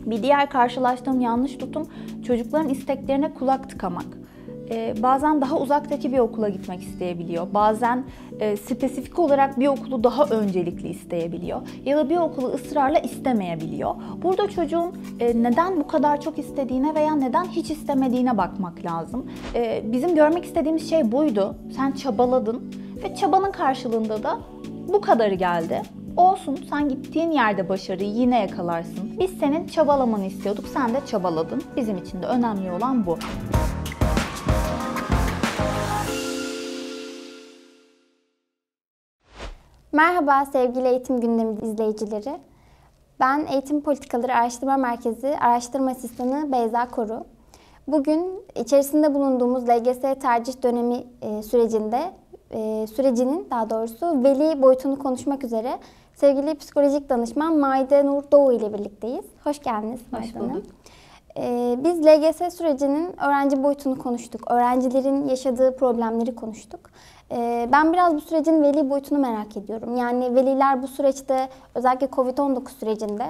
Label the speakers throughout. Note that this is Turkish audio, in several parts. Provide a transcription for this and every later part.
Speaker 1: Bir diğer karşılaştığım yanlış tutum çocukların isteklerine kulak tıkamak. Bazen daha uzaktaki bir okula gitmek isteyebiliyor. Bazen spesifik olarak bir okulu daha öncelikli isteyebiliyor. Ya da bir okulu ısrarla istemeyebiliyor. Burada çocuğun neden bu kadar çok istediğine veya neden hiç istemediğine bakmak lazım. Bizim görmek istediğimiz şey buydu. Sen çabaladın ve çabanın karşılığında da bu kadarı geldi. Olsun, sen gittiğin yerde başarıyı yine yakalarsın. Biz senin çabalamanı istiyorduk, sen de çabaladın. Bizim için de önemli olan bu.
Speaker 2: Merhaba sevgili Eğitim Gündemi izleyicileri. Ben Eğitim Politikaları Araştırma Merkezi Araştırma Asistanı Beyza Koru. Bugün içerisinde bulunduğumuz LGS tercih dönemi sürecinin veli boyutunu konuşmak üzere sevgili psikolojik danışman Maide Nur Doğu ile birlikteyiz. Hoş geldiniz Maide Hanım. Biz LGS sürecinin öğrenci boyutunu konuştuk. Öğrencilerin yaşadığı problemleri konuştuk. Ben biraz bu sürecin veli boyutunu merak ediyorum. Yani veliler bu süreçte, özellikle Covid-19 sürecinde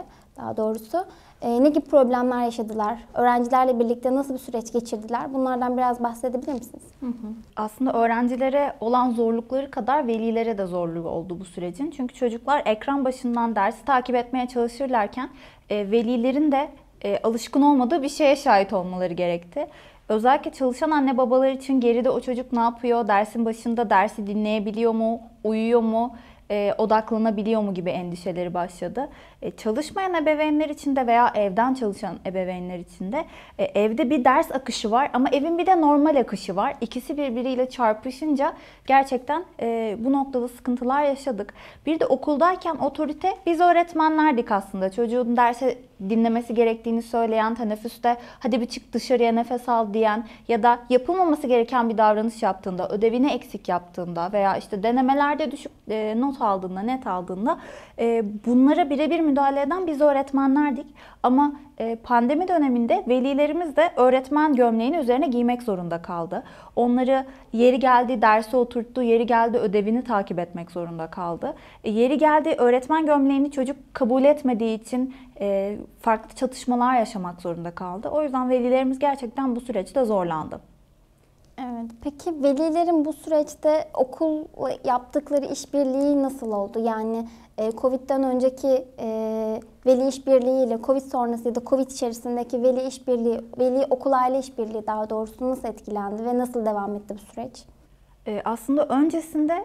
Speaker 2: ne gibi problemler yaşadılar? Öğrencilerle birlikte nasıl bir süreç geçirdiler? Bunlardan biraz bahsedebilir misiniz?
Speaker 1: Aslında öğrencilere olan zorlukları kadar velilere de zorluğu oldu bu sürecin. Çünkü çocuklar ekran başından dersi takip etmeye çalışırlarken velilerin de alışkın olmadığı bir şeye şahit olmaları gerekti. Özellikle çalışan anne babalar için geride o çocuk ne yapıyor, dersin başında dersi dinleyebiliyor mu, uyuyor mu, odaklanabiliyor mu gibi endişeleri başladı. Çalışmayan ebeveynler için de veya evden çalışan ebeveynler için de evde bir ders akışı var ama evin bir de normal akışı var. İkisi birbiriyle çarpışınca gerçekten bu noktada sıkıntılar yaşadık. Bir de okuldayken otorite biz öğretmenlerdik aslında. Çocuğun derse dinlemesi gerektiğini söyleyen, teneffüste hadi bir çık dışarıya nefes al diyen ya da yapılmaması gereken bir davranış yaptığında, ödevini eksik yaptığında veya işte denemelerde düşük not aldığında, net aldığında bunlara birebir müdahale eden biz öğretmenlerdik. Ama pandemi döneminde velilerimiz de öğretmen gömleğini üzerine giymek zorunda kaldı. Onları yeri geldi derse oturttu, yeri geldi ödevini takip etmek zorunda kaldı. Yeri geldi öğretmen gömleğini çocuk kabul etmediği için farklı çatışmalar yaşamak zorunda kaldı. O yüzden velilerimiz gerçekten bu süreçte zorlandı.
Speaker 2: Evet. Peki velilerin bu süreçte okulla yaptıkları işbirliği nasıl oldu? Yani Covid'den önceki veli işbirliği ile Covid sonrası ya da Covid içerisindeki veli işbirliği, veli okul aile işbirliği daha doğrusu nasıl etkilendi ve nasıl devam etti bu süreç?
Speaker 1: Aslında öncesinde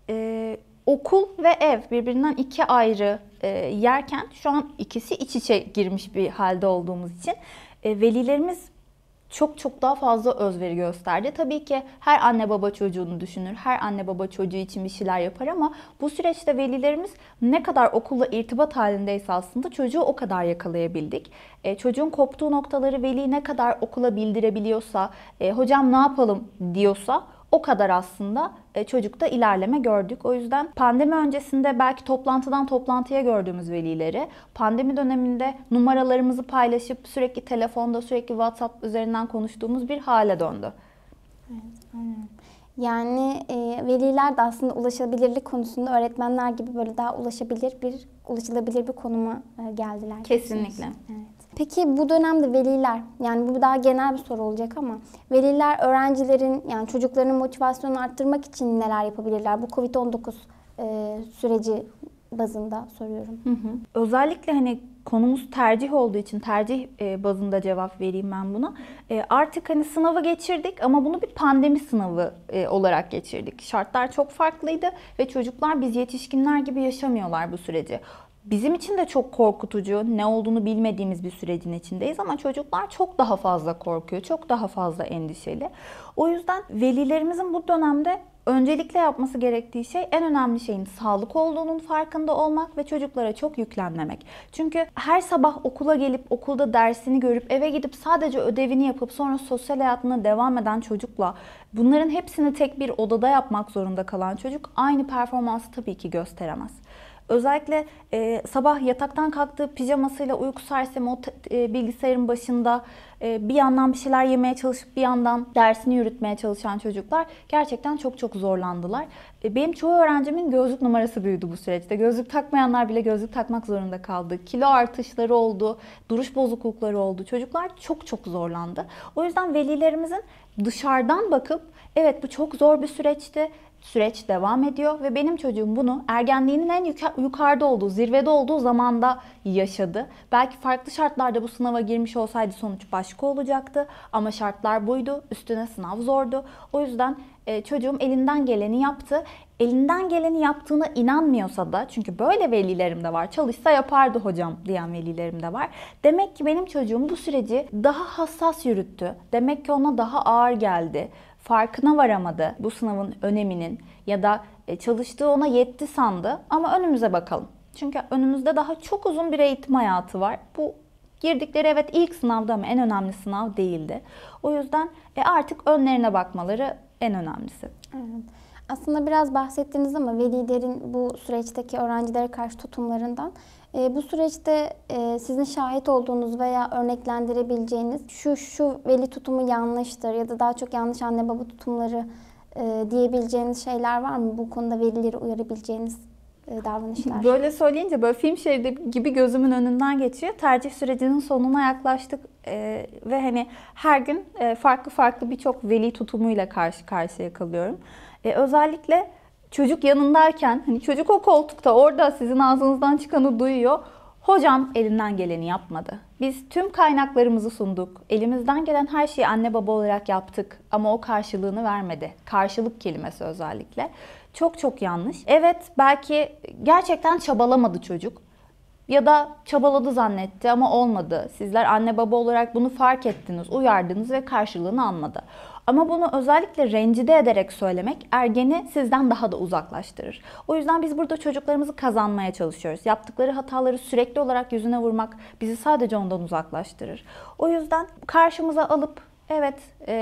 Speaker 1: okul ve ev birbirinden iki ayrı yerken şu an ikisi iç içe girmiş bir halde olduğumuz için velilerimiz çok daha fazla özveri gösterdi. Tabii ki her anne baba çocuğunu düşünür, her anne baba çocuğu için bir şeyler yapar ama bu süreçte velilerimiz ne kadar okulla irtibat halindeyse aslında çocuğu o kadar yakalayabildik. Çocuğun koptuğu noktaları veli ne kadar okula bildirebiliyorsa, hocam ne yapalım diyorsa o kadar aslında çocukta ilerleme gördük. O yüzden pandemi öncesinde belki toplantıdan toplantıya gördüğümüz velileri, pandemi döneminde numaralarımızı paylaşıp sürekli telefonda, sürekli WhatsApp üzerinden konuştuğumuz bir hale döndü.
Speaker 2: Evet, anladım. Yani veliler de aslında ulaşılabilirlik konusunda öğretmenler gibi böyle daha ulaşılabilir bir konuma geldiler.
Speaker 1: Kesinlikle.
Speaker 2: Evet. Peki bu dönemde veliler, yani bu daha genel bir soru olacak ama veliler öğrencilerin yani çocuklarının motivasyonunu arttırmak için neler yapabilirler? Bu Covid-19 süreci bazında soruyorum.
Speaker 1: Özellikle hani konumuz tercih olduğu için tercih bazında cevap vereyim ben buna. Artık hani sınavı geçirdik ama bunu bir pandemi sınavı olarak geçirdik. Şartlar çok farklıydı ve çocuklar biz yetişkinler gibi yaşamıyorlar bu süreci. Bizim için de çok korkutucu, ne olduğunu bilmediğimiz bir sürecin içindeyiz ama çocuklar çok daha fazla korkuyor, çok daha fazla endişeli. O yüzden velilerimizin bu dönemde öncelikle yapması gerektiği şey, en önemli şeyin sağlık olduğunun farkında olmak ve çocuklara çok yüklenmemek. Çünkü her sabah okula gelip okulda dersini görüp eve gidip sadece ödevini yapıp sonra sosyal hayatına devam eden çocukla bunların hepsini tek bir odada yapmak zorunda kalan çocuk aynı performansı tabii ki gösteremez. Özellikle sabah yataktan kalktığı pijamasıyla uyku sersemi o bilgisayarın başında bir yandan bir şeyler yemeye çalışıp bir yandan dersini yürütmeye çalışan çocuklar gerçekten çok çok zorlandılar. Benim çoğu öğrencimin gözlük numarası büyüdü bu süreçte. Gözlük takmayanlar bile gözlük takmak zorunda kaldı. Kilo artışları oldu, duruş bozuklukları oldu. Çocuklar çok çok zorlandı. O yüzden velilerimizin dışarıdan bakıp evet bu çok zor bir süreçti. Süreç devam ediyor ve benim çocuğum bunu ergenliğinin en yukarıda olduğu, zirvede olduğu zamanda yaşadı. Belki farklı şartlarda bu sınava girmiş olsaydı sonuç başka olacaktı. Ama şartlar buydu, üstüne sınav zordu. O yüzden çocuğum elinden geleni yaptı. Elinden geleni yaptığına inanmıyorsa da, çünkü böyle velilerim de var, çalışsa yapardı hocam diyen velilerim de var. Demek ki benim çocuğum bu süreci daha hassas yürüttü. Demek ki ona daha ağır geldi. Farkına varamadı bu sınavın öneminin ya da çalıştığı ona yetti sandı. Ama önümüze bakalım. Çünkü önümüzde daha çok uzun bir eğitim hayatı var. Bu girdikleri evet ilk sınavda ama en önemli sınav değildi. O yüzden artık önlerine bakmaları en önemlisi.
Speaker 2: Evet. Aslında biraz bahsettiniz ama velilerin bu süreçteki öğrencilere karşı tutumlarından. Bu süreçte sizin şahit olduğunuz veya örneklendirebileceğiniz şu veli tutumu yanlıştır ya da daha çok yanlış anne baba tutumları diyebileceğiniz şeyler var mı? Bu konuda velileri uyarabileceğiniz davranışlar.
Speaker 1: Böyle söyleyince böyle film şeridi gibi gözümün önünden geçiyor. Tercih sürecinin sonuna yaklaştık ve hani her gün farklı farklı birçok veli tutumuyla karşı karşıya kalıyorum. Özellikle çocuk yanındayken, hani çocuk o koltukta orada sizin ağzınızdan çıkanı duyuyor. Hocam elinden geleni yapmadı. Biz tüm kaynaklarımızı sunduk. Elimizden gelen her şeyi anne baba olarak yaptık ama o karşılığını vermedi. Karşılık kelimesi özellikle. Çok çok yanlış. Evet, belki gerçekten çabalamadı çocuk. Ya da çabaladı zannetti ama olmadı. Sizler anne baba olarak bunu fark ettiniz, uyardınız ve karşılığını almadı. Ama bunu özellikle rencide ederek söylemek ergeni sizden daha da uzaklaştırır. O yüzden biz burada çocuklarımızı kazanmaya çalışıyoruz. Yaptıkları hataları sürekli olarak yüzüne vurmak bizi sadece ondan uzaklaştırır. O yüzden karşımıza alıp evet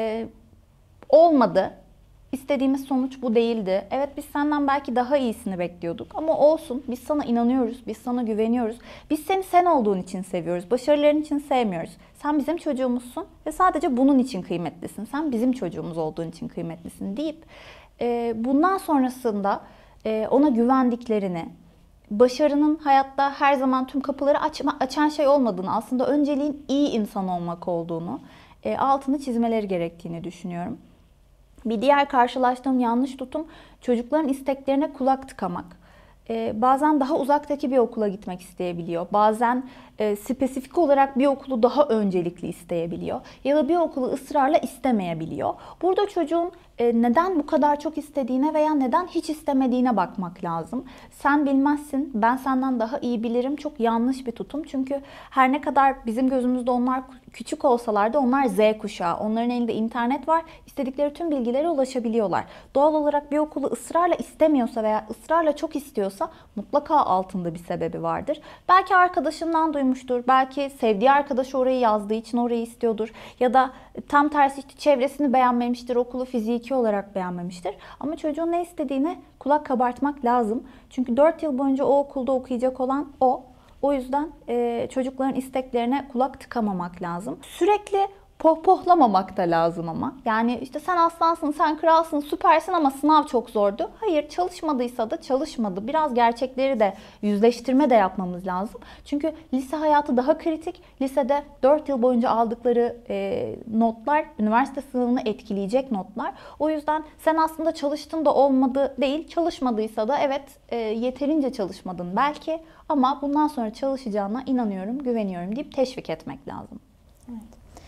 Speaker 1: olmadı. İstediğimiz sonuç bu değildi. Evet biz senden belki daha iyisini bekliyorduk ama olsun. Biz sana inanıyoruz, biz sana güveniyoruz. Biz seni sen olduğun için seviyoruz, başarıların için sevmiyoruz. Sen bizim çocuğumuzsun ve sadece bunun için kıymetlisin. Sen bizim çocuğumuz olduğun için kıymetlisin deyip bundan sonrasında ona güvendiklerini, başarının hayatta her zaman tüm kapıları açan şey olmadığını, aslında önceliğin iyi insan olmak olduğunu, altını çizmeleri gerektiğini düşünüyorum. Bir diğer karşılaştığım yanlış tutum çocukların isteklerine kulak tıkamak. Bazen daha uzaktaki bir okula gitmek isteyebiliyor. Bazen spesifik olarak bir okulu daha öncelikli isteyebiliyor. Ya da bir okulu ısrarla istemeyebiliyor. Burada çocuğun neden bu kadar çok istediğine veya neden hiç istemediğine bakmak lazım. Sen bilmezsin, ben senden daha iyi bilirim. Çok yanlış bir tutum. Çünkü her ne kadar bizim gözümüzde onlar küçük olsalar da onlar Z kuşağı. Onların elinde internet var. İstedikleri tüm bilgilere ulaşabiliyorlar. Doğal olarak bir okulu ısrarla istemiyorsa veya ısrarla çok istiyorsa mutlaka altında bir sebebi vardır. Belki arkadaşından duymuştur. Belki sevdiği arkadaşı orayı yazdığı için orayı istiyordur. Ya da tam tersi işte çevresini beğenmemiştir. Okulu fiziki olarak beğenmemiştir. Ama çocuğun ne istediğine kulak kabartmak lazım. Çünkü 4 yıl boyunca o okulda okuyacak olan o. O yüzden çocukların isteklerine kulak tıkamamak lazım. Sürekli pohpohlamamak da lazım ama. Yani işte sen aslansın, sen kralsın, süpersin ama sınav çok zordu. Hayır, çalışmadıysa da çalışmadı. Biraz gerçekleri de yüzleştirme de yapmamız lazım. Çünkü lise hayatı daha kritik. Lisede 4 yıl boyunca aldıkları notlar üniversite sınavını etkileyecek notlar. O yüzden sen aslında çalıştın da olmadı değil, çalışmadıysa da evet yeterince çalışmadın belki ama bundan sonra çalışacağına inanıyorum, güveniyorum deyip teşvik etmek lazım.
Speaker 2: Evet.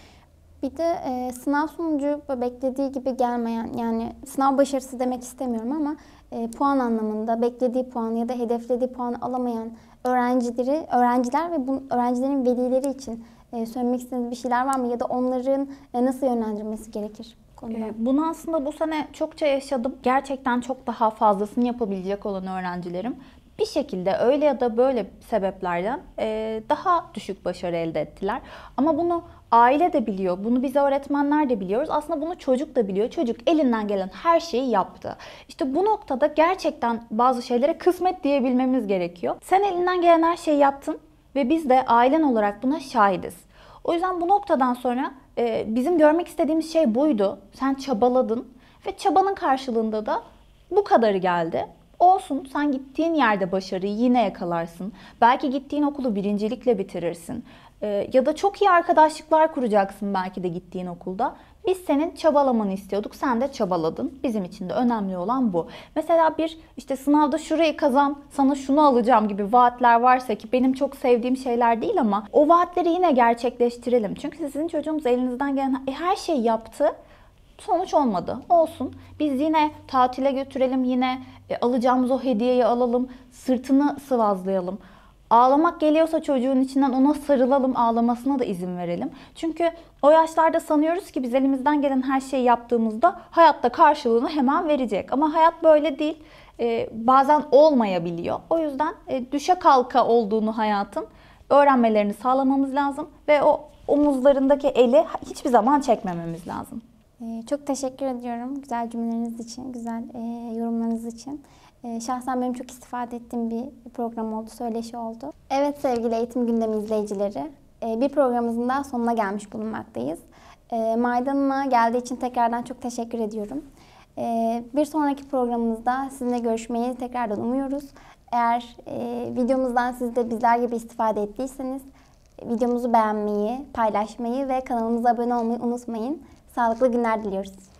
Speaker 2: Bir de sınav sonucu beklediği gibi gelmeyen, yani sınav başarısı demek istemiyorum ama puan anlamında beklediği puan ya da hedeflediği puanı alamayan öğrenciler ve bu öğrencilerin velileri için söylemek istediğiniz bir şeyler var mı? Ya da onların nasıl yönlendirmesi gerekir?
Speaker 1: Bunu aslında bu sene çokça yaşadım. Gerçekten çok daha fazlasını yapabilecek olan öğrencilerim bir şekilde öyle ya da böyle sebeplerden daha düşük başarı elde ettiler. Ama bunu aile de biliyor, bunu biz öğretmenler de biliyoruz. Aslında bunu çocuk da biliyor. Çocuk elinden gelen her şeyi yaptı. İşte bu noktada gerçekten bazı şeylere kısmet diyebilmemiz gerekiyor. Sen elinden gelen her şeyi yaptın ve biz de ailen olarak buna şahidiz. O yüzden bu noktadan sonra bizim görmek istediğimiz şey buydu. Sen çabaladın ve çabanın karşılığında da bu kadarı geldi. Olsun, sen gittiğin yerde başarıyı yine yakalarsın. Belki gittiğin okulu birincilikle bitirirsin. Ya da çok iyi arkadaşlıklar kuracaksın belki de gittiğin okulda. Biz senin çabalamanı istiyorduk, sen de çabaladın. Bizim için de önemli olan bu. Mesela bir işte sınavda şurayı kazan, sana şunu alacağım gibi vaatler varsa, ki benim çok sevdiğim şeyler değil, ama o vaatleri yine gerçekleştirelim. Çünkü sizin çocuğunuz elinizden gelen her şeyi yaptı. Sonuç olmadı. Olsun. Biz yine tatile götürelim, yine alacağımız o hediyeyi alalım, sırtını sıvazlayalım. Ağlamak geliyorsa çocuğun içinden ona sarılalım, ağlamasına da izin verelim. Çünkü o yaşlarda sanıyoruz ki biz elimizden gelen her şeyi yaptığımızda hayatta karşılığını hemen verecek. Ama hayat böyle değil. Bazen olmayabiliyor. O yüzden düşe kalka olduğunu hayatın öğrenmelerini sağlamamız lazım ve o omuzlarındaki eli hiçbir zaman çekmememiz lazım.
Speaker 2: Çok teşekkür ediyorum güzel cümleleriniz için, güzel yorumlarınız için. Şahsen benim çok istifade ettiğim bir program oldu, söyleşi oldu. Evet sevgili Eğitim Gündemi izleyicileri, bir programımızın daha sonuna gelmiş bulunmaktayız. Maydan'ıma geldiği için tekrardan çok teşekkür ediyorum. Bir sonraki programımızda sizinle görüşmeyi tekrardan umuyoruz. Eğer videomuzdan siz de bizler gibi istifade ettiyseniz videomuzu beğenmeyi, paylaşmayı ve kanalımıza abone olmayı unutmayın. Sağlıklı günler diliyoruz.